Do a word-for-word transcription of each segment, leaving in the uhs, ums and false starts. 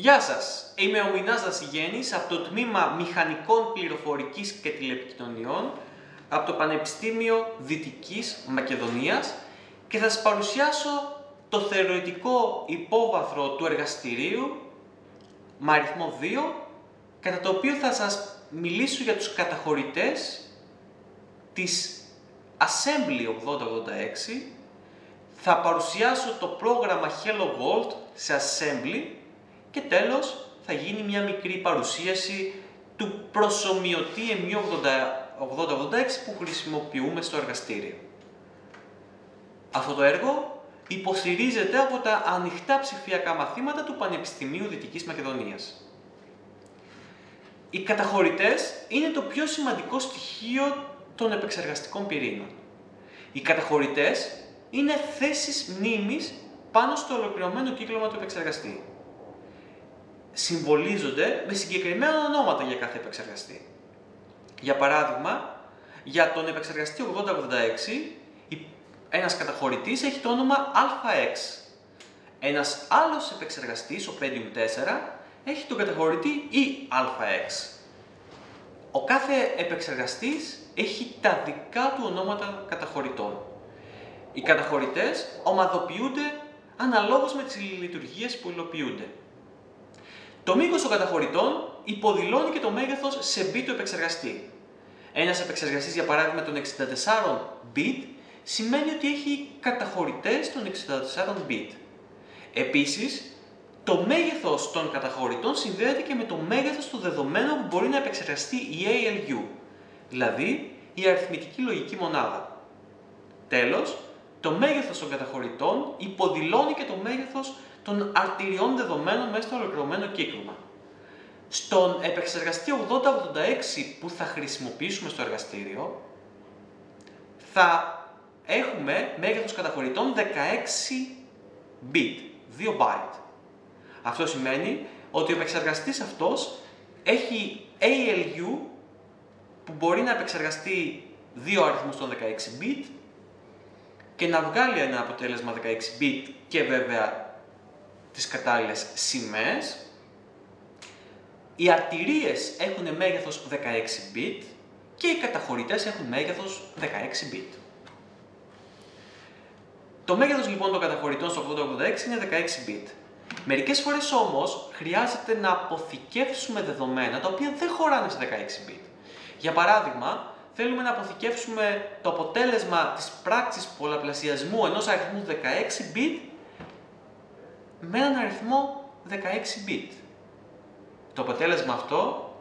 Γεια σας, είμαι ο Μινάς Δασιγέννης από το Τμήμα Μηχανικών Πληροφορικής και Τηλεπικοινωνιών από το Πανεπιστήμιο Δυτικής Μακεδονίας και θα σας παρουσιάσω το θεωρητικό υπόβαθρο του εργαστηρίου με αριθμό δύο, κατά το οποίο θα σας μιλήσω για τους καταχωρητές της Assembly ογδόντα ογδόντα έξι, θα παρουσιάσω το πρόγραμμα Hello World σε Assembly και τέλος θα γίνει μια μικρή παρουσίαση του προσομοιωτή εμ γιου ογδόντα ογδόντα έξι που χρησιμοποιούμε στο εργαστήριο. Αυτό το έργο υποστηρίζεται από τα ανοιχτά ψηφιακά μαθήματα του Πανεπιστημίου Δυτικής Μακεδονίας. Οι καταχωρητές είναι το πιο σημαντικό στοιχείο των επεξεργαστικών πυρήνων. Οι καταχωρητές είναι θέσεις μνήμης πάνω στο ολοκληρωμένο κύκλωμα του επεξεργαστή. Συμβολίζονται με συγκεκριμένα ονόματα για κάθε επεξεργαστή. Για παράδειγμα, για τον επεξεργαστή ογδόντα ογδόντα έξι, ένας καταχωρητής έχει το όνομα α εξ. Ένας άλλος επεξεργαστής, ο Pentium τέσσερα, έχει τον καταχωρητή ι α εξ. Ο κάθε επεξεργαστής έχει τα δικά του ονόματα καταχωρητών. Οι καταχωρητές ομαδοποιούνται αναλόγως με τις λειτουργίες που υλοποιούνται. Το μήκος των καταχωρητών υποδηλώνει και το μέγεθος σε bit του επεξεργαστή. Ένας επεξεργαστής, για παράδειγμα των εξήντα τεσσάρων bit, σημαίνει ότι έχει καταχωρητές των εξήντα τεσσάρων bit. Επίσης, το μέγεθος των καταχωρητών συνδέεται και με το μέγεθος του δεδομένου που μπορεί να επεξεργαστεί η έι ελ γιου, δηλαδή η αριθμητική λογική μονάδα. Τέλος, το μέγεθος των καταχωρητών υποδηλώνει και το μέγεθος των αρτηριών δεδομένων μέσα στο ολοκληρωμένο κύκλωμα. Στον επεξεργαστή ογδόντα ογδόντα έξι που θα χρησιμοποιήσουμε στο εργαστήριο, θα έχουμε μέγεθος καταχωρητών δεκαέξι bit, δύο byte. Αυτό σημαίνει ότι ο επεξεργαστής αυτός έχει έι ελ γιου που μπορεί να επεξεργαστεί δύο αριθμούς των δεκαέξι bit και να βγάλει ένα αποτέλεσμα δεκαέξι bit και βέβαια τις κατάλληλες σημαίες. Οι αρτηρίες έχουν μέγεθος δεκαέξι bit και οι καταχωρητές έχουν μέγεθος δεκαέξι bit. Το μέγεθος λοιπόν των καταχωρητών στο ογδόντα ογδόντα έξι είναι δεκαέξι bit. Μερικές φορές όμως χρειάζεται να αποθηκεύσουμε δεδομένα τα οποία δεν χωράνε σε δεκαέξι bit. Για παράδειγμα, θέλουμε να αποθηκεύσουμε το αποτέλεσμα της πράξης πολλαπλασιασμού ενός αριθμού δεκαέξι bit με έναν αριθμό δεκαέξι bit. Το αποτέλεσμα αυτό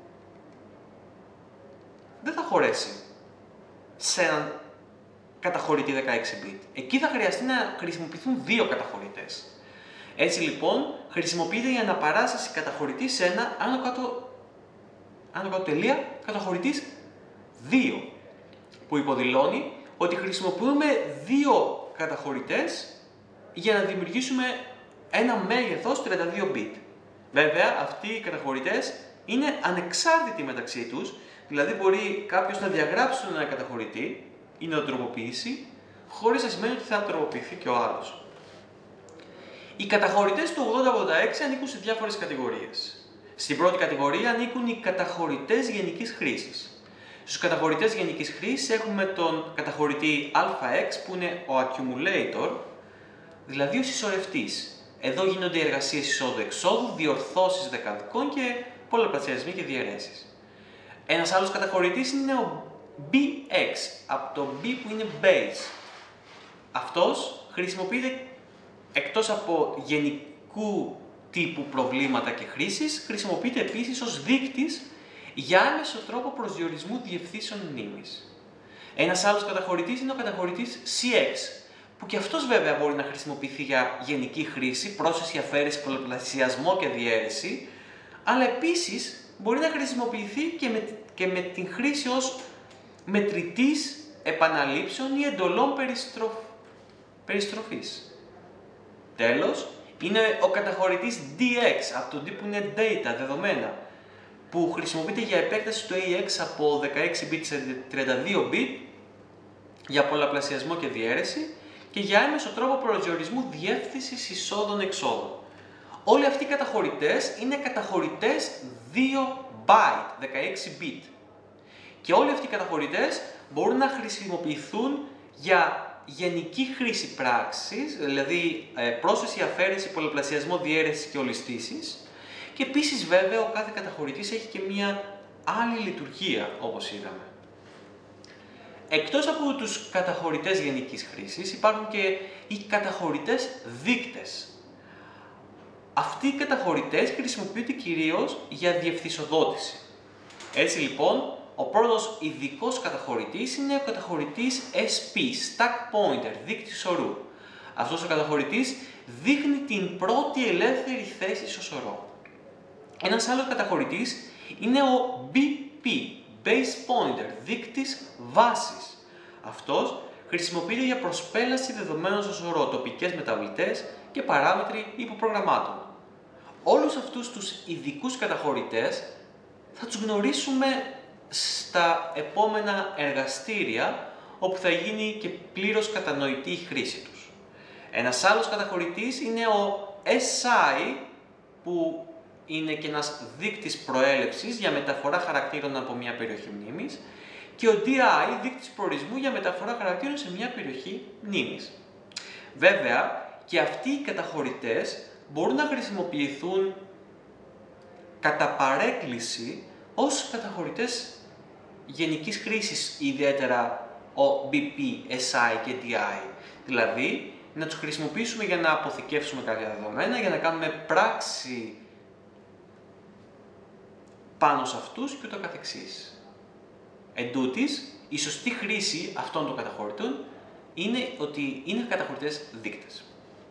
δεν θα χωρέσει σε έναν καταχωρητή δεκαέξι bit. Εκεί θα χρειαστεί να χρησιμοποιηθούν δύο καταχωρητές. Έτσι λοιπόν χρησιμοποιείται η αναπαράσταση καταχωρητή σε ένα άνω κάτω, άνω κάτω τελεία καταχωρητής δύο, που υποδηλώνει ότι χρησιμοποιούμε δύο καταχωρητές για να δημιουργήσουμε ένα μέγεθος τριάντα δύο bit. Βέβαια, αυτοί οι καταχωρητές είναι ανεξάρτητοι μεταξύ τους, δηλαδή μπορεί κάποιος να διαγράψει τον ένα καταχωρητή ή να τον τροποποιήσει, χωρίς να σημαίνει ότι θα τροποποιηθεί και ο άλλος. Οι καταχωρητές του ογδόντα ογδόντα έξι ανήκουν σε διάφορες κατηγορίες. Στην πρώτη κατηγορία ανήκουν οι καταχωρητές γενικής χρήσης. Στους καταχωρητές γενικής χρήσης έχουμε τον καταχωρητή α εξ που είναι ο accumulator, δηλαδή ο συσσωρευτής. Εδώ γίνονται οι εργασίες εισόδου-εξόδου, διορθώσεις δεκαδικών και πολλαπλασιασμοί και διαιρέσεις. Ένας άλλος καταχωρητής είναι ο μπι εξ, από το B που είναι base. Αυτός χρησιμοποιείται εκτός από γενικού τύπου προβλήματα και χρήσης, χρησιμοποιείται επίσης ως δείκτης για άμεσο τρόπο προσδιορισμού διευθύνσεων μνήμης. Ένας άλλος καταχωρητής είναι ο καταχωρητής σι εξ, που και αυτός βέβαια μπορεί να χρησιμοποιηθεί για γενική χρήση, πρόσθεση, αφαίρεση, πολλαπλασιασμό και διαίρεση, αλλά επίσης μπορεί να χρησιμοποιηθεί και με, και με την χρήση ως μετρητής επαναλήψεων ή εντολών περιστροφ, περιστροφής. Τέλος, είναι ο καταχωρητής ντι εξ, από το D που είναι data, δεδομένα, που χρησιμοποιείται για επέκταση του έι εξ από δεκαέξι bit σε τριάντα δύο bit, για πολλαπλασιασμό και διαίρεση και για άμεσο τρόπο προσδιορισμού διεύθυνσης εισόδων-εξόδων. Όλοι αυτοί οι καταχωρητές είναι καταχωρητές δύο byte, δεκαέξι bit. Και όλοι αυτοί οι καταχωρητές μπορούν να χρησιμοποιηθούν για γενική χρήση πράξης, δηλαδή πρόσθεση, αφαίρεση, πολλαπλασιασμό, διαίρεση και ολιστήσεις. Και επίσης βέβαια ο κάθε καταχωρητής έχει και μία άλλη λειτουργία, όπως είδαμε. Εκτός από τους καταχωρητές γενικής χρήσης υπάρχουν και οι καταχωρητές δείκτες. Αυτοί οι καταχωρητές χρησιμοποιούνται κυρίως για διευθυσοδότηση. Έτσι λοιπόν, ο πρώτος ειδικός καταχωρητής είναι ο καταχωρητής ες πι, Stack Pointer, δείκτης ορού. Αυτός ο καταχωρητής δείχνει την πρώτη ελεύθερη θέση στο σωρό. Ένας άλλος καταχωρητής είναι ο μπι πι, Base Pointer, δείκτης βάσης. Αυτός χρησιμοποιείται για προσπέλαση δεδομένων στο σωρό, τοπικές μεταβλητές και παράμετροι υποπρογραμμάτων. Όλους αυτούς τους ειδικούς καταχωρητές θα τους γνωρίσουμε στα επόμενα εργαστήρια, όπου θα γίνει και πλήρως κατανοητή η χρήση τους. Ένας άλλος καταχωρητής είναι ο ες άι, που είναι και ένας δείκτης προέλευσης για μεταφορά χαρακτήρων από μια περιοχή μνήμης, και ο ντι άι, δείκτης προορισμού για μεταφορά χαρακτήρων σε μια περιοχή μνήμης. Βέβαια, και αυτοί οι καταχωρητές μπορούν να χρησιμοποιηθούν κατά παρέκκληση ως καταχωρητές γενικής χρήσης, ιδιαίτερα ο μπι πι, ες άι και ντι άι. Δηλαδή, να τους χρησιμοποιήσουμε για να αποθηκεύσουμε κάποια δεδομένα, για να κάνουμε πράξη πάνω σε αυτούς και ούτω καθεξής. Εν τούτης, η σωστή χρήση αυτών των καταχωρητών είναι ότι είναι καταχωρητές δείκτες.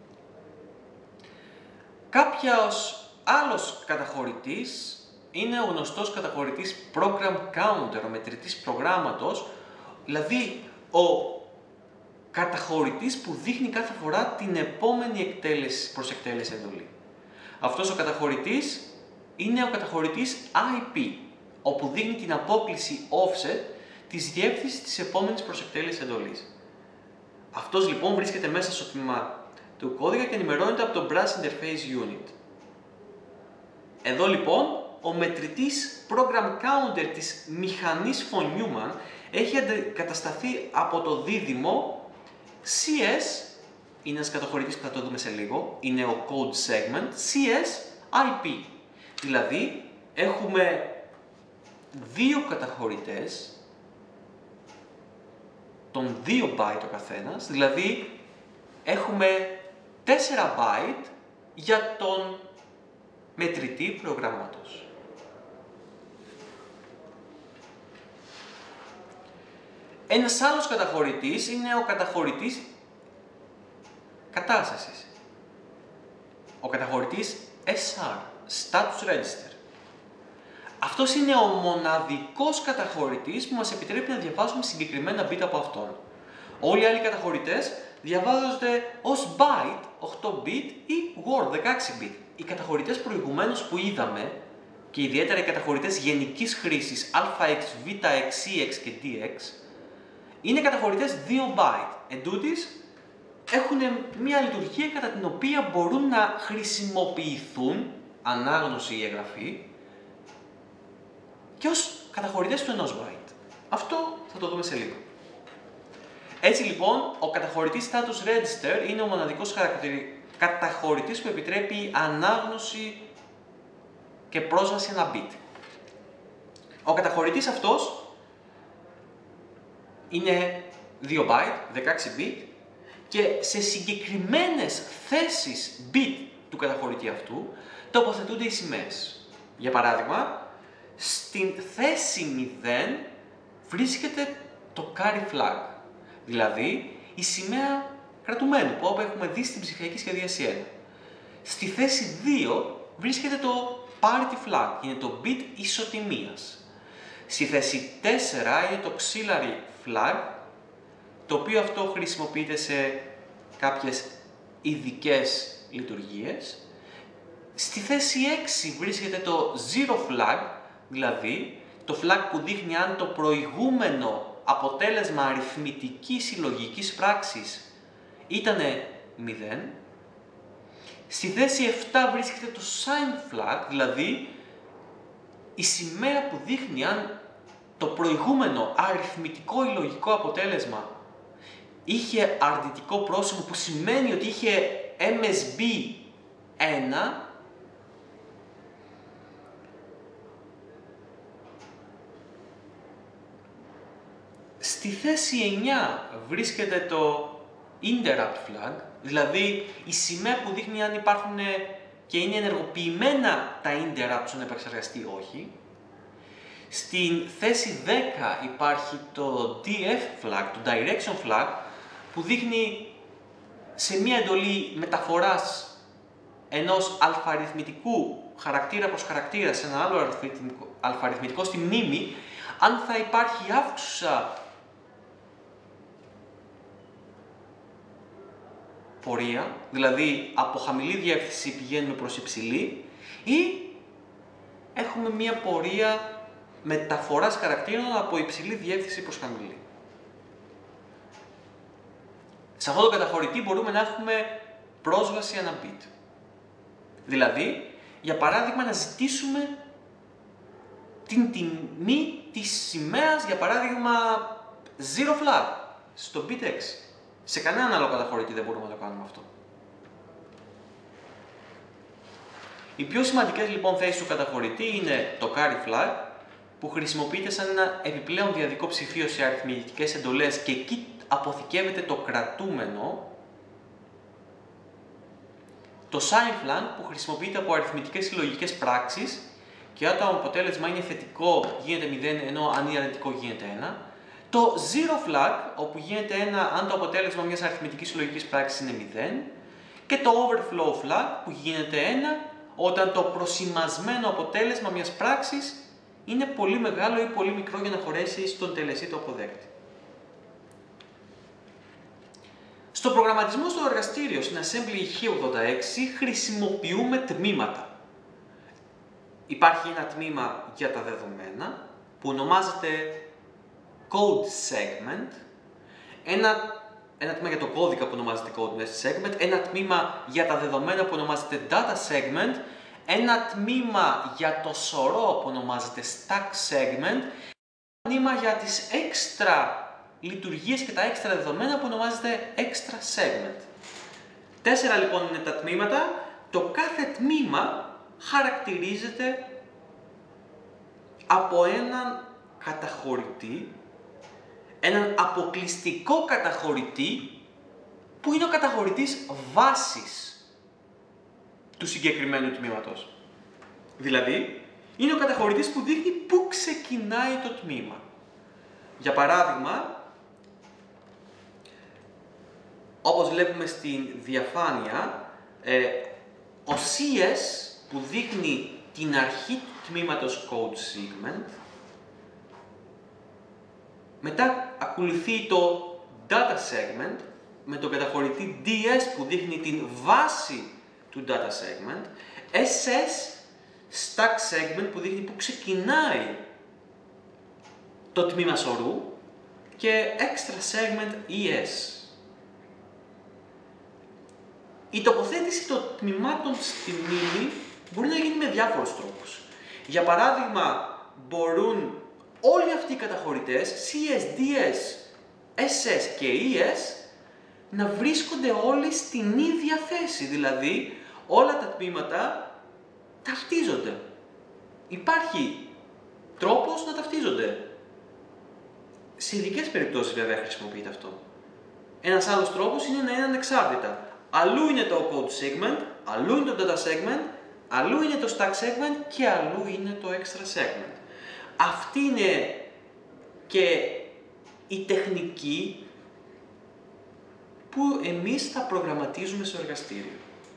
Κάποιος άλλος καταχωρητής είναι ο γνωστός καταχωρητής Program Counter, ο μετρητής προγράμματος, δηλαδή ο καταχωρητής που δείχνει κάθε φορά την επόμενη εκτέλεση προς εκτέλεση εντολή. Αυτός ο καταχωρητής είναι ο καταχωρητής άι πι, όπου δείχνει την απόκλιση offset της διεύθυνσης της επόμενης προς εκτέλεση εντολής. Αυτός λοιπόν βρίσκεται μέσα στο τμήμα του κώδικα και ενημερώνεται από το Brass Interface Unit. Εδώ λοιπόν ο μετρητής Program Counter της μηχανής von Neumann έχει αντικατασταθεί από το δίδυμο σι ες, είναι ένας καταχωρητής που θα το δούμε σε λίγο, είναι ο Code Segment, σι ες άι πι. Δηλαδή έχουμε δύο καταχωρητές, των δύο byte ο καθένας, δηλαδή έχουμε τέσσερα byte για τον μετρητή προγράμματος. Ένας άλλος καταχωρητής είναι ο καταχωρητής κατάστασης. Ο καταχωρητής ες αρ, Status Register. Αυτός είναι ο μοναδικός καταχωρητής που μας επιτρέπει να διαβάσουμε συγκεκριμένα bit από αυτόν. Όλοι οι άλλοι καταχωρητές διαβάζονται ως byte, οκτώ bit ή word, δεκαέξι bit. Οι καταχωρητές προηγουμένως που είδαμε, και ιδιαίτερα οι καταχωρητές γενικής χρήσης αx, βx, cx και dx, είναι καταχωρητές δύο byte. Εν τούτης, έχουν μια λειτουργία κατά την οποία μπορούν να χρησιμοποιηθούν, ανάγνωση ή εγγραφή, και ως καταχωρητές του ενός byte. Αυτό θα το δούμε σε λίγο. Έτσι λοιπόν, ο καταχωρητής Status Register είναι ο μοναδικός καταχωρητής που επιτρέπει ανάγνωση και πρόσβαση ένα bit. Ο καταχωρητής αυτός είναι δύο byte, δεκαέξι bit, και σε συγκεκριμένες θέσεις bit του καταχωρητή αυτού τοποθετούνται οι σημαίες. Για παράδειγμα, στην θέση μηδέν βρίσκεται το carry flag, δηλαδή η σημαία κρατουμένου που έχουμε δει στην ψηφιακή σχεδίαση ένα. Στη θέση δύο βρίσκεται το parity flag, είναι το bit ισοτιμίας. Στη θέση τέσσερα είναι το auxiliary flag, το οποίο αυτό χρησιμοποιείται σε κάποιες ειδικές λειτουργίες. Στη θέση έξι βρίσκεται το zero flag, δηλαδή το flag που δείχνει αν το προηγούμενο αποτέλεσμα αριθμητικής συλλογικής πράξης ήταν μηδέν. Στη θέση επτά βρίσκεται το sign flag, δηλαδή η σημαία που δείχνει αν το προηγούμενο αριθμητικό ή λογικό αποτέλεσμα είχε αρνητικό πρόσημο, που σημαίνει ότι είχε εμ ες μπι ένα, στη θέση εννιά βρίσκεται το interrupt flag, δηλαδή η σημαία που δείχνει αν υπάρχουν και είναι ενεργοποιημένα τα interrupt στον επεξεργαστή ή όχι. Στην θέση δέκα υπάρχει το ντι εφ flag, το direction flag, που δείχνει σε μία εντολή μεταφοράς ενός αλφαριθμητικού χαρακτήρα προς χαρακτήρα σε ένα άλλο αλφαριθμητικό στη μνήμη, αν θα υπάρχει αύξουσα πορεία, δηλαδή από χαμηλή διεύθυνση πηγαίνουμε προς υψηλή, ή έχουμε μία πορεία μεταφοράς χαρακτήρων από υψηλή διεύθυνση προς χαμηλή. Σε αυτό το καταχωρητή μπορούμε να έχουμε πρόσβαση ανά bit. Δηλαδή, για παράδειγμα, να ζητήσουμε την τιμή της σημαίας, για παράδειγμα, zero flag στο bit έξι. Σε κανέναν άλλο καταχωρητή δεν μπορούμε να το κάνουμε αυτό. Οι πιο σημαντικές λοιπόν θέσεις του καταχωρητή είναι το carry flag, που χρησιμοποιείται σαν ένα επιπλέον διαδικό ψηφίο σε αριθμητικές εντολές και εκεί αποθηκεύεται το κρατούμενο. Το sign flag, που χρησιμοποιείται από αριθμητικές συλλογικές πράξεις και όταν το αποτέλεσμα είναι θετικό γίνεται μηδέν, ενώ αν είναι αρνητικό γίνεται ένα. Το zero flag, όπου γίνεται ένα αν το αποτέλεσμα μιας αριθμητικής συλλογικής πράξης είναι μηδέν. Και το overflow flag, που γίνεται ένα όταν το προσημασμένο αποτέλεσμα μιας πράξης είναι πολύ μεγάλο ή πολύ μικρό για να χωρέσει στον τελεσί το αποδέκτη. Στο προγραμματισμό στο εργαστήριο, στην Assembly χ ογδόντα έξι, χρησιμοποιούμε τμήματα. Υπάρχει ένα τμήμα για τα δεδομένα, που ονομάζεται Code Segment, ένα, ένα τμήμα για το κώδικα που ονομάζεται Code Segment, ένα τμήμα για τα δεδομένα που ονομάζεται Data Segment, ένα τμήμα για το σωρό που ονομάζεται Stack Segment, ένα τμήμα για τις έξτρα λειτουργίες και τα έξτρα δεδομένα που ονομάζεται Extra Segment. Τέσσερα λοιπόν είναι τα τμήματα. Το κάθε τμήμα χαρακτηρίζεται από έναν καταχωρητή, έναν αποκλειστικό καταχωρητή που είναι ο καταχωρητής βάσης του συγκεκριμένου τμήματος. Δηλαδή, είναι ο καταχωρητής που δείχνει πού ξεκινάει το τμήμα. Για παράδειγμα, όπως βλέπουμε στην διαφάνεια, ε, ο σι ες που δείχνει την αρχή του τμήματος Code Segment, μετά ακολουθεί το Data Segment με τον καταχωρητή ντι ες που δείχνει την βάση του Data Segment, ες ες Stack Segment που δείχνει που ξεκινάει το τμήμα σωρού και Extra Segment ι ες. Η τοποθέτηση των τμήματων στη μνήμη μπορεί να γίνει με διάφορους τρόπους. Για παράδειγμα, μπορούν όλοι αυτοί οι καταχωρητές, σι ες, ντι ες, ες ες και ι ες, να βρίσκονται όλοι στην ίδια θέση, δηλαδή όλα τα τμήματα ταυτίζονται. Υπάρχει τρόπος να ταυτίζονται. Σε ειδικές περιπτώσεις βέβαια χρησιμοποιείται αυτό. Ένας άλλος τρόπος είναι να είναι ανεξάρτητα. Αλλού είναι το Code Segment, αλλού είναι το Data Segment, αλλού είναι το Stack Segment και αλλού είναι το Extra Segment. Αυτή είναι και η τεχνική που εμείς θα προγραμματίζουμε στο εργαστήριο.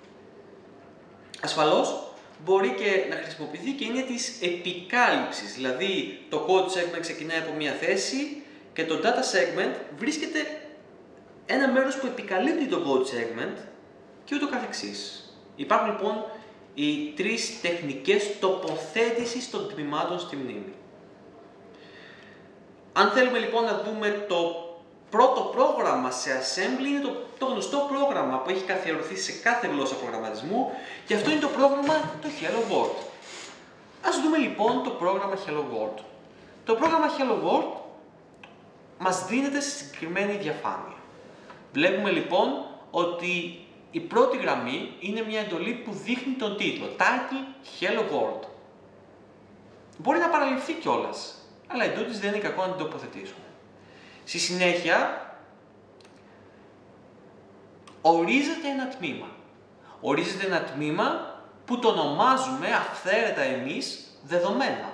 Ασφαλώς μπορεί και να χρησιμοποιηθεί και είναι της επικάλυψης, δηλαδή το Code Segment ξεκινάει από μια θέση και το Data Segment βρίσκεται ένα μέρος που επικαλύπτει το Code Segment και ούτω καθεξής. Υπάρχουν λοιπόν οι τρεις τεχνικές τοποθέτησης των τμήματων στη μνήμη. Αν θέλουμε λοιπόν να δούμε το πρώτο πρόγραμμα σε assembly είναι το, το γνωστό πρόγραμμα που έχει καθιερωθεί σε κάθε γλώσσα προγραμματισμού και αυτό είναι το πρόγραμμα το Hello World. Ας δούμε λοιπόν το πρόγραμμα Hello World. Το πρόγραμμα Hello World μας δίνεται σε συγκεκριμένη διαφάνεια. Βλέπουμε λοιπόν ότι η πρώτη γραμμή είναι μια εντολή που δείχνει τον τίτλο, title Hello World. Μπορεί να παραληφθεί κιόλας, αλλά εντούτοις δεν είναι κακό να την τοποθετήσουμε. Στη συνέχεια, ορίζεται ένα τμήμα. Ορίζεται ένα τμήμα που το ονομάζουμε αυθαίρετα εμείς δεδομένα.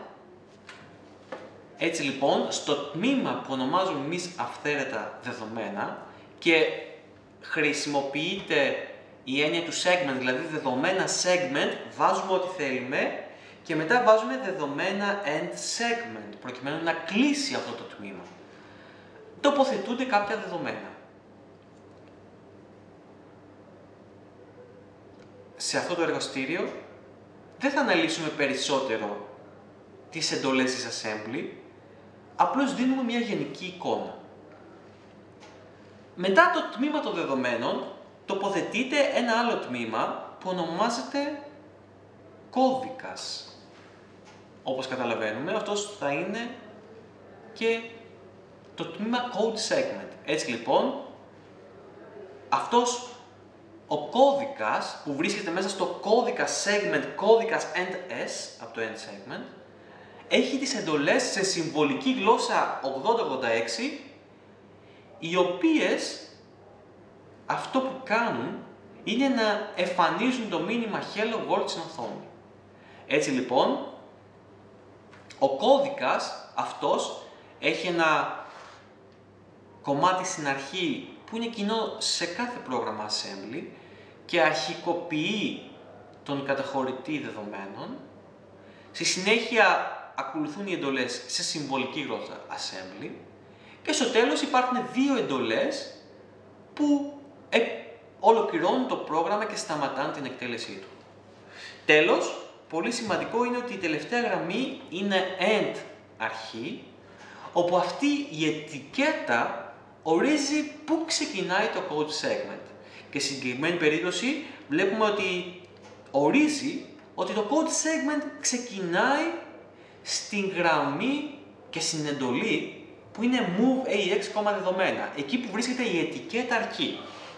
Έτσι λοιπόν, στο τμήμα που ονομάζουμε εμείς αυθαίρετα δεδομένα και χρησιμοποιείται η έννοια του segment, δηλαδή δεδομένα segment, βάζουμε ό,τι θέλουμε και μετά βάζουμε δεδομένα end segment, προκειμένου να κλείσει αυτό το τμήμα. Τοποθετούνται κάποια δεδομένα. Σε αυτό το εργαστήριο δεν θα αναλύσουμε περισσότερο τις εντολές της assembly, απλώς δίνουμε μια γενική εικόνα. Μετά το τμήμα των δεδομένων τοποθετείται ένα άλλο τμήμα που ονομάζεται κώδικας. Όπως καταλαβαίνουμε, αυτός θα είναι και το τμήμα code segment. Έτσι λοιπόν, αυτός ο κώδικας που βρίσκεται μέσα στο κώδικα segment, κώδικας end-s, από το end segment, έχει τις εντολές σε συμβολική γλώσσα ογδόντα ογδόντα έξι, οι οποίες αυτό που κάνουν είναι να εμφανίζουν το μήνυμα Hello World στην οθόνη. Έτσι λοιπόν, ο κώδικας αυτός έχει ένα κομμάτι στην αρχή που είναι κοινό σε κάθε πρόγραμμα assembly και αρχικοποιεί τον καταχωρητή δεδομένων. Στη συνέχεια ακολουθούν οι εντολές σε συμβολική γλώσσα assembly και στο τέλος υπάρχουν δύο εντολές που ε, ολοκληρώνουν το πρόγραμμα και σταματάνε την εκτέλεσή του. Τέλος, πολύ σημαντικό είναι ότι η τελευταία γραμμή είναι end αρχή, όπου αυτή η ετικέτα ορίζει πού ξεκινάει το code segment. Και στην συγκεκριμένη περίπτωση βλέπουμε ότι ορίζει ότι το code segment ξεκινάει στην γραμμή και στην εντολή που είναι move ax, δεδομένα, εκεί που βρίσκεται η ετικέτα αρχή.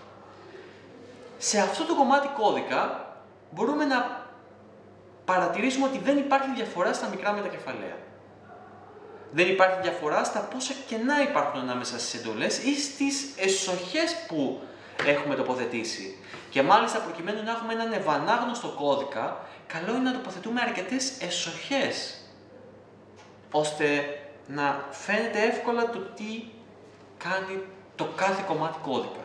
Σε αυτό το κομμάτι κώδικα μπορούμε να παρατηρήσουμε ότι δεν υπάρχει διαφορά στα μικρά μετακεφαλαία. Δεν υπάρχει διαφορά στα πόσα κενά υπάρχουν ανάμεσα στις εντολές ή στις εσοχές που έχουμε τοποθετήσει. Και μάλιστα προκειμένου να έχουμε έναν ευανάγνωστο κώδικα, καλό είναι να τοποθετούμε αρκετές εσοχές, ώστε να φαίνεται εύκολα το τι κάνει το κάθε κομμάτι κώδικα.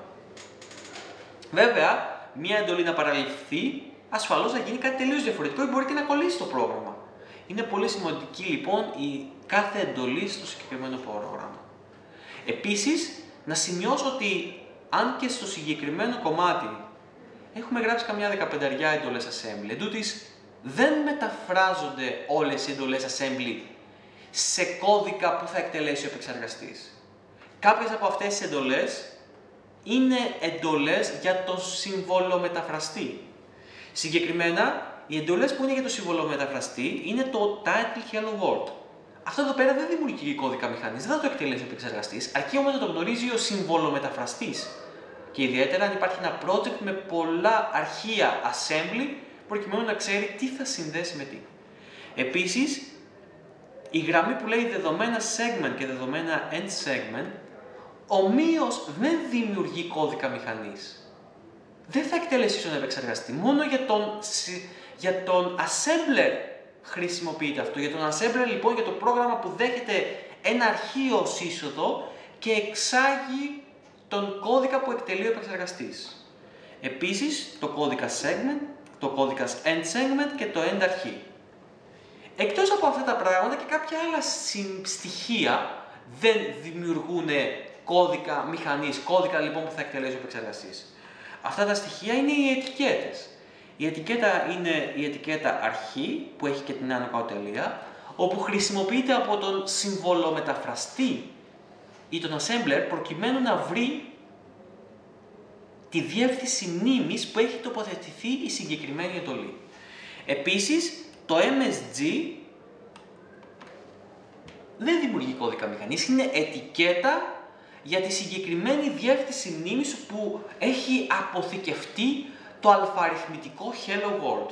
Βέβαια, μία εντολή να παραληφθεί, ασφαλώς θα γίνει κάτι τελείως διαφορετικό ή μπορεί και να κολλήσει το πρόγραμμα. Είναι πολύ σημαντική λοιπόν η κάθε εντολή στο συγκεκριμένο πρόγραμμα. Επίσης, να σημειώσω ότι αν και στο συγκεκριμένο κομμάτι έχουμε γράψει καμιά δεκαπενταριά εντολές assembly, εντούτοις δεν μεταφράζονται όλες οι εντολές assembly σε κώδικα που θα εκτελέσει ο επεξεργαστής. Κάποιες από αυτές τις εντολές είναι εντολές για τον συμβολομεταφραστή. Συγκεκριμένα, οι εντολές που είναι για το συμβολομεταφραστή είναι το title Hello World. Αυτό εδώ πέρα δεν δημιουργεί κώδικα μηχανής, δεν θα το εκτελέσει ο επεξεργαστής, αρκεί όμως να το γνωρίζει ο συμβολομεταφραστής. Και ιδιαίτερα αν υπάρχει ένα project με πολλά αρχεία assembly, προκειμένου να ξέρει τι θα συνδέσει με τι. Επίσης, η γραμμή που λέει δεδομένα segment και δεδομένα end segment, ομοίως δεν δημιουργεί κώδικα μηχανής. Δεν θα εκτελέσει τον επεξεργαστή, μόνο για τον, για τον assembler χρησιμοποιείται αυτό. Για τον assembler λοιπόν, για το πρόγραμμα που δέχεται ένα αρχείο ως είσοδο και εξάγει τον κώδικα που εκτελεί ο επεξεργαστής. Επίσης, το κώδικα segment, το κώδικα end segment και το end αρχή. Εκτός από αυτά τα πράγματα και κάποια άλλα στοιχεία δεν δημιουργούν κώδικα μηχανής, κώδικα λοιπόν που θα εκτελέσει ο επεξεργαστής. Αυτά τα στοιχεία είναι οι ετικέτες. Η ετικέτα είναι η ετικέτα αρχή που έχει και την άνω κάτω τελεία, όπου χρησιμοποιείται από τον συμβολομεταφραστή ή τον assembler προκειμένου να βρει τη διεύθυνση μνήμης που έχει τοποθετηθεί η συγκεκριμένη εντολή. Επίσης, το εμ ες τζι δεν δημιουργεί κώδικα μηχανής, είναι ετικέτα για τη συγκεκριμένη διεύθυνση μνήμης που έχει αποθηκευτεί το αλφααριθμητικό Hello World.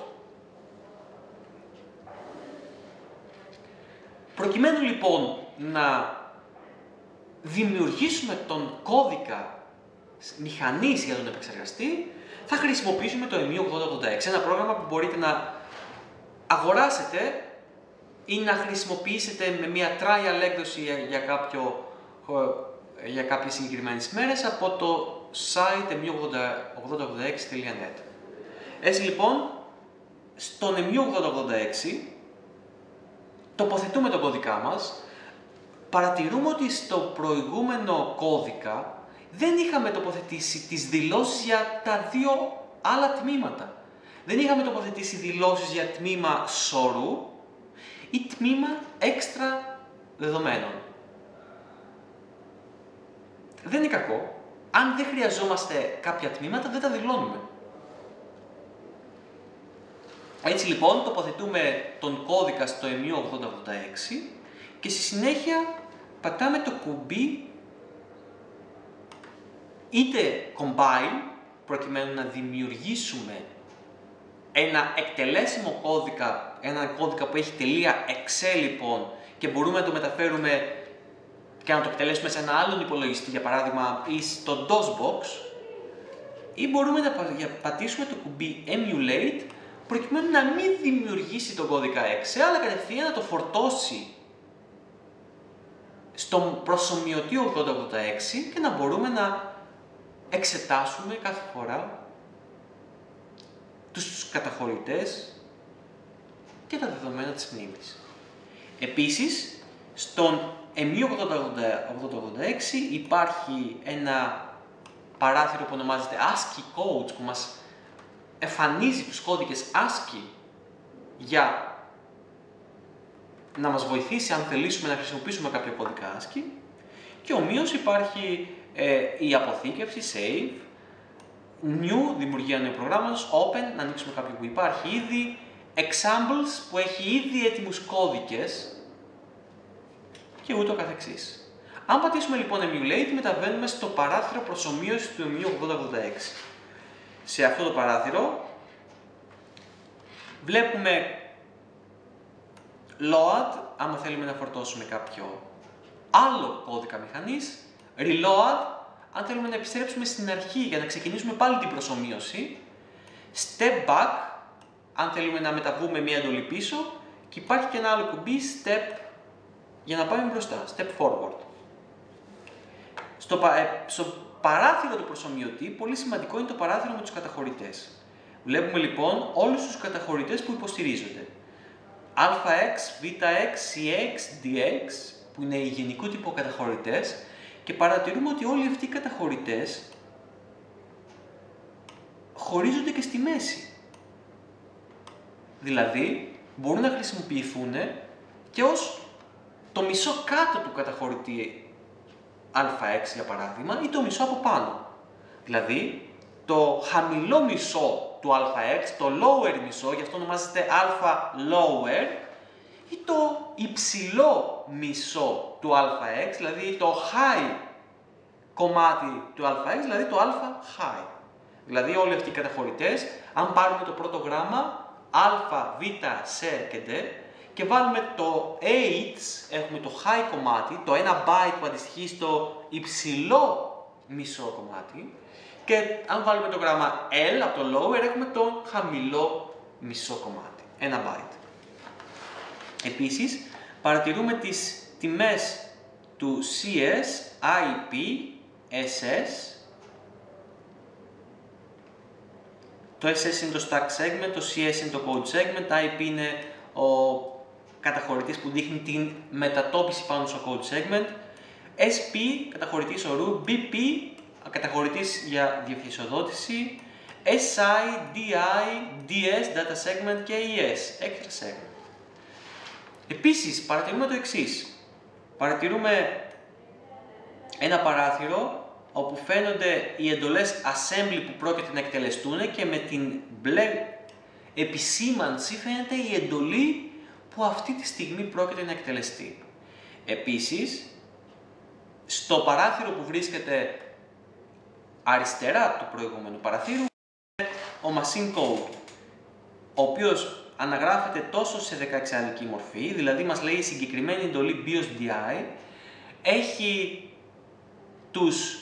Προκειμένου λοιπόν να δημιουργήσουμε τον κώδικα μηχανής για τον επεξεργαστή, θα χρησιμοποιήσουμε το εμ γιου ογδόντα ογδόντα έξι, ένα πρόγραμμα που μπορείτε να αγοράσετε ή να χρησιμοποιήσετε με μια trial έκδοση για, κάποιο, για κάποιες συγκεκριμένες μέρες από το site εμ γιου ογδόντα ογδόντα έξι τελεία net. Έτσι λοιπόν, στον εμ γιου ογδόντα ογδόντα έξι τοποθετούμε τον κώδικά μας, παρατηρούμε ότι στο προηγούμενο κώδικα δεν είχαμε τοποθετήσει τις δηλώσεις για τα δύο άλλα τμήματα. Δεν είχαμε τοποθετήσει δηλώσεις για τμήμα σωρού ή τμήμα έξτρα δεδομένων. Δεν είναι κακό. Αν δεν χρειαζόμαστε κάποια τμήματα, δεν τα δηλώνουμε. Έτσι λοιπόν, τοποθετούμε τον κώδικα στο εμ γιου ογδόντα ογδόντα έξι και στη συνέχεια πατάμε το κουμπί είτε compile, προκειμένου να δημιουργήσουμε ένα εκτελέσιμο κώδικα, ένα κώδικα που έχει τελεία exe λοιπόν και μπορούμε να το μεταφέρουμε και να το εκτελέσουμε σε ένα άλλον υπολογιστή, για παράδειγμα ή στο DOSBox, ή μπορούμε να πατήσουμε το κουμπί emulate προκειμένου να μην δημιουργήσει τον κώδικα exe, αλλά κατευθείαν να το φορτώσει στον προσομοιωτή ογδόντα ογδόντα έξι και να μπορούμε να εξετάσουμε κάθε φορά τους καταχωρητές και τα δεδομένα της μνήμης. Επίσης, στον εμ γιου ογδόντα ογδόντα έξι υπάρχει ένα παράθυρο που ονομάζεται ASCII Codes που μας εμφανίζει τους κώδικες ASCII για να μας βοηθήσει αν θελήσουμε να χρησιμοποιήσουμε κάποιο κώδικα ASCII, και ομοίως υπάρχει ε, η αποθήκευση, save, new, δημιουργία νέου προγράμματος, open, να ανοίξουμε κάποιο που υπάρχει ήδη, examples που έχει ήδη έτοιμους κώδικες και ούτω καθεξής. Αν πατήσουμε λοιπόν emulate, μεταβαίνουμε στο παράθυρο προσομοίωσης του εμ γιου ογδόντα ογδόντα έξι. Σε αυτό το παράθυρο βλέπουμε load, άμα θέλουμε να φορτώσουμε κάποιο άλλο κώδικα μηχανής, reload, αν θέλουμε να επιστρέψουμε στην αρχή για να ξεκινήσουμε πάλι την προσομοίωση, step back, αν θέλουμε να μεταβούμε μία εντολή πίσω, και υπάρχει και ένα άλλο κουμπί step για να πάμε μπροστά, step forward. Στο, ε, στο παράθυρο του προσομοιωτή, πολύ σημαντικό είναι το παράθυρο με τους καταχωρητές. Βλέπουμε λοιπόν όλους τους καταχωρητές που υποστηρίζονται. αx, βx, cx, dx, που είναι οι γενικού τύπου καταχωρητές, και παρατηρούμε ότι όλοι αυτοί οι καταχωρητές χωρίζονται και στη μέση. Δηλαδή, μπορούν να χρησιμοποιηθούν και ως το μισό κάτω του καταχωρητή αx, για παράδειγμα, ή το μισό από πάνω. Δηλαδή, το χαμηλό μισό του αx, το lower μισό, γι' αυτό ονομάζεται α lower, ή το υψηλό μισό του αx, δηλαδή το high κομμάτι του αx, δηλαδή το α high. Δηλαδή όλοι αυτοί οι καταχωρητές, αν πάρουμε το πρώτο γράμμα, α, β, σ και d, και βάλουμε το h, έχουμε το high κομμάτι, το ένα byte που αντιστοιχεί στο υψηλό μισό κομμάτι, και αν βάλουμε το γράμμα L από το lower, έχουμε το χαμηλό μισό κομμάτι, ένα byte. Επίσης, παρατηρούμε τις τιμές του σι ες, άι πι, ες ες. Το ες ες είναι το stack segment, το σι ες είναι το code segment, άι πι είναι ο καταχωρητής που δείχνει την μετατόπιση πάνω στο code segment, ες πι, καταχωρητής ορού, μπι πι, καταχωρητής για διευθυνσιοδότηση, ες άι, ντι άι, ντι ες, data segment και ι ες, extra segment. Επίσης, παρατηρούμε το εξής. Παρατηρούμε ένα παράθυρο όπου φαίνονται οι εντολές assembly που πρόκειται να εκτελεστούν και με την μπλε επισήμανση φαίνεται η εντολή που αυτή τη στιγμή πρόκειται να εκτελεστεί. Επίσης, στο παράθυρο που βρίσκεται αριστερά του προηγούμενου παραθύρου ο machine code, ο οποίος αναγράφεται τόσο σε δεκαεξάδικη μορφή, δηλαδή μας λέει η συγκεκριμένη εντολή biosdi έχει τους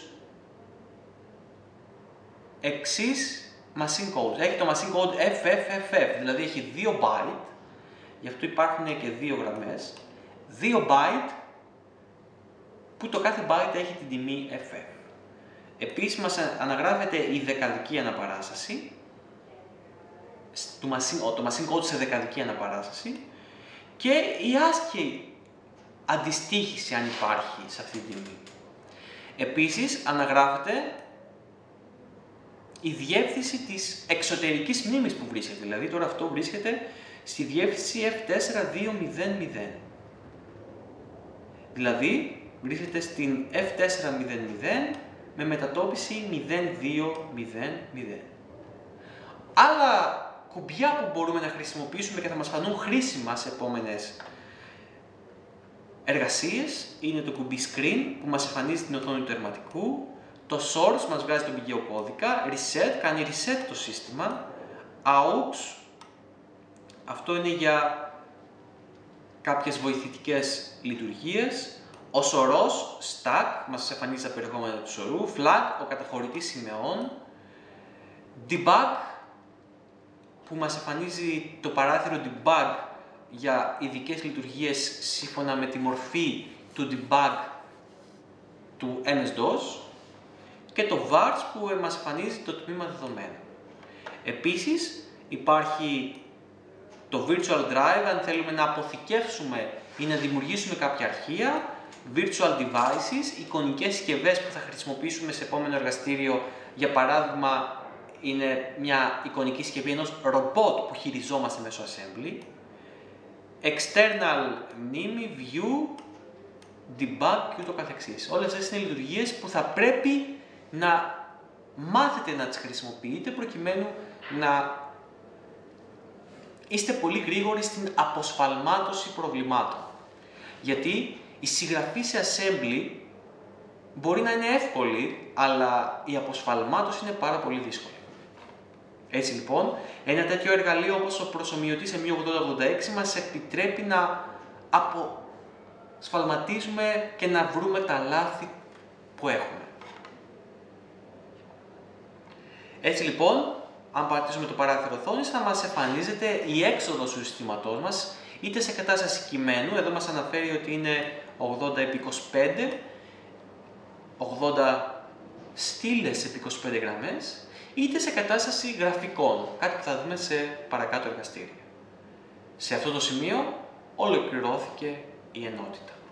εξής machine codes. Έχει το machine code εφ εφ εφ εφ, δηλαδή έχει δύο byte, γι' αυτό υπάρχουν και δύο γραμμές, δύο byte που το κάθε byte έχει την τιμή εφ εφ. Επίσης μας αναγράφεται η δεκαδική αναπαράσταση, το machine code σε δεκαδική αναπαράσταση και η ASCII αντιστοίχηση αν υπάρχει σε αυτή την τιμή. Επίσης αναγράφεται η διεύθυνση της εξωτερικής μνήμης που βρίσκεται, δηλαδή τώρα αυτό βρίσκεται στη διεύθυνση εφ τέσσερα δύο μηδέν μηδέn. Δηλαδή βρίσκεται στην εφ τέσσερα μηδέν μηδέν με μετατόπιση μηδέν δύο μηδέν μηδέν. Άλλα κουμπιά που μπορούμε να χρησιμοποιήσουμε και θα μας φανούν χρήσιμα σε επόμενες εργασίες είναι το κουμπί Screen που μας εμφανίζει την οθόνη του τερματικού, το Source μας βγάζει τον πηγαίο κώδικα, Reset κάνει reset το σύστημα, Aux, αυτό είναι για κάποιες βοηθητικές λειτουργίες, ο σωρός Stack μας εμφανίζει τα περιεχόμενα του σωρού, Flag ο καταχωρητής σημεών, Debug που μας εμφανίζει το παράθυρο Debug για ειδικές λειτουργίες σύμφωνα με τη μορφή του debug του εμ ες ντος και το vars που μας εμφανίζει το τμήμα δεδομένων. Επίσης υπάρχει το virtual drive αν θέλουμε να αποθηκεύσουμε ή να δημιουργήσουμε κάποια αρχεία, virtual devices, εικονικές συσκευές που θα χρησιμοποιήσουμε σε επόμενο εργαστήριο, για παράδειγμα είναι μια εικονική συσκευή ενός ρομπότ που χειριζόμαστε μέσω assembly, external μνήμη, view, debug και ούτω καθεξής. Όλες αυτές είναι λειτουργίες που θα πρέπει να μάθετε να τις χρησιμοποιείτε προκειμένου να είστε πολύ γρήγοροι στην αποσφαλμάτωση προβλημάτων. Γιατί η συγγραφή σε assembly μπορεί να είναι εύκολη, αλλά η αποσφαλμάτωση είναι πάρα πολύ δύσκολη. Έτσι λοιπόν, ένα τέτοιο εργαλείο όπως ο προσομοιωτής εμ ογδόντα ογδόντα έξι μας επιτρέπει να αποσφαλματίζουμε και να βρούμε τα λάθη που έχουμε. Έτσι λοιπόν, αν πατήσουμε το παράθυρο οθόνης θα μας εμφανίζεται η έξοδος του συστήματός μας, είτε σε κατάσταση κειμένου, εδώ μας αναφέρει ότι είναι ογδόντα επί είκοσι πέντε, ογδόντα στήλες επί είκοσι πέντε γραμμές, είτε σε κατάσταση γραφικών, κάτι που θα δούμε σε παρακάτω εργαστήρια. Σε αυτό το σημείο ολοκληρώθηκε η ενότητα.